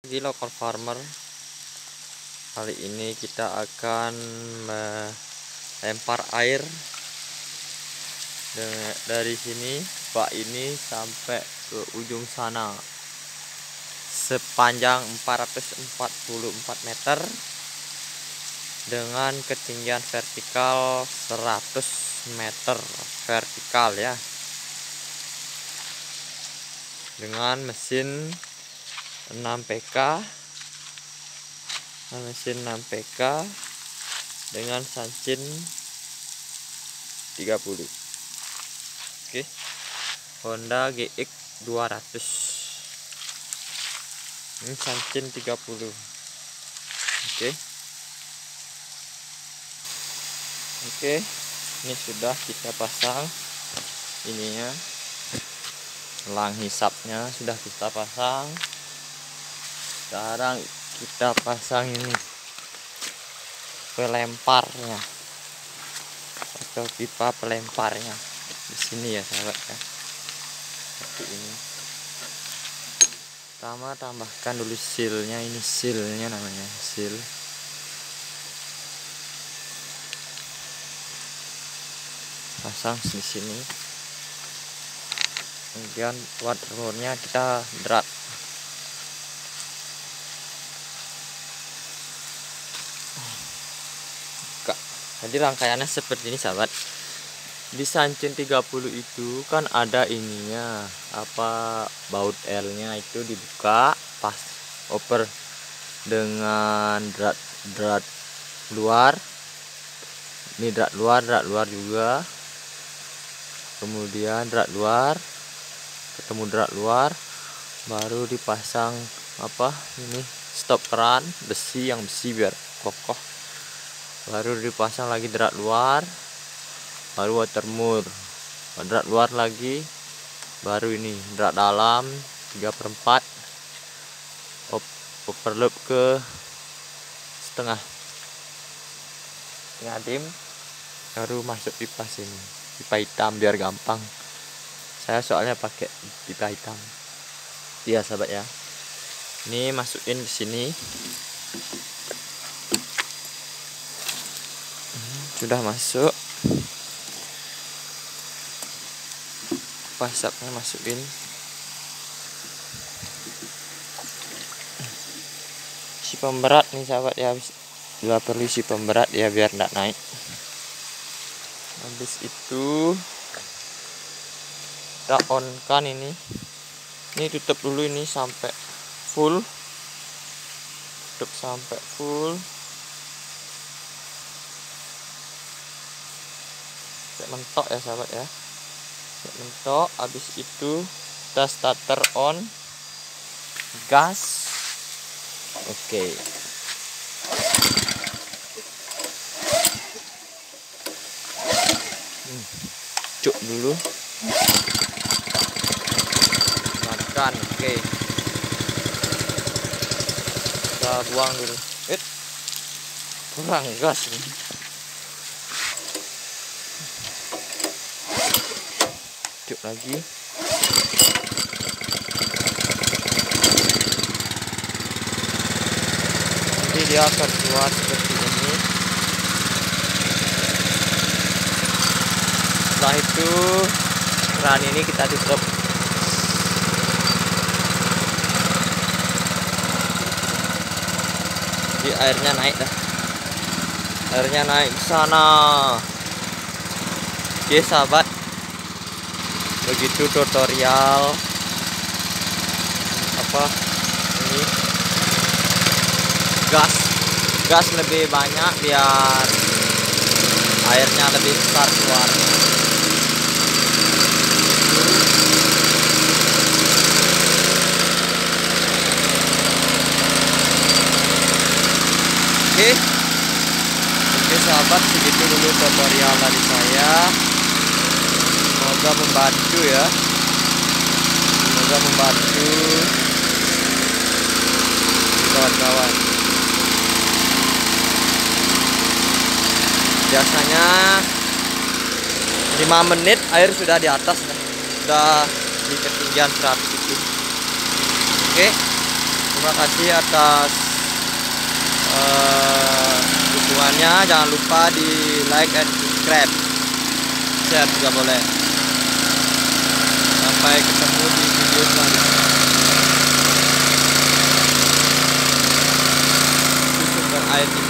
Di local farmer. Kali ini kita akan melempar air dari sini bak ini sampai ke ujung sana sepanjang 444 meter dengan ketinggian vertikal 100 meter vertikal ya, dengan mesin 6 PK dengan sancin 30. Oke, Honda GX 200. Ini sancin 30. Oke, ini sudah kita pasang ininya, elang hisapnya sudah kita pasang. Sekarang kita pasang ini pelemparnya atau pipa pelemparnya di sini ya sahabat ya, seperti ini. Pertama tambahkan dulu sealnya, ini sealnya namanya seal. Pasang di sini, kemudian waternya kita drat. Jadi rangkaiannya seperti ini sahabat. Di sancin 30 itu kan ada ininya, apa, baut L-nya itu dibuka pas oper dengan drat luar. Ini drat luar juga. Kemudian drat luar, ketemu drat luar, baru dipasang apa ini, stop keran besi biar kokoh. Baru dipasang lagi drat luar, baru water mur, drat luar lagi, baru ini drat dalam 3/4 overloop ke setengah dim, baru masuk pipa sini, pipa hitam biar gampang. Saya soalnya pakai pipa hitam ya sahabat ya. Ini masukin di sini. Sudah masuk, pasapnya masukin. Si pemberat nih sahabat ya, juga perlu si pemberat ya biar tidak naik. Habis itu kita on kan ini tutup dulu ini sampai full, tutup sampai full. Mentok ya sahabat ya, mentok. Habis itu kita starter on, gas. Oke. Cuk dulu, makan. Oke, kita buang dulu. Kurang gas nih. Cuk lagi. Nanti dia akan keluar seperti ini. Setelah itu keran ini kita tutup. Jadi airnya naik dah. Airnya naik ke sana. Oke sahabat, begitu tutorial apa ini, gas lebih banyak biar airnya lebih besar keluarnya. Oke sahabat, segitu dulu tutorial dari saya. Semoga membantu ya, kawan-kawan. Biasanya 5 menit air sudah di atas, sudah di ketinggian 100 itu. Oke, Terima kasih atas dukungannya. Jangan lupa di like and subscribe, share juga boleh. Sampai ketemu di video selanjutnya. Sumber air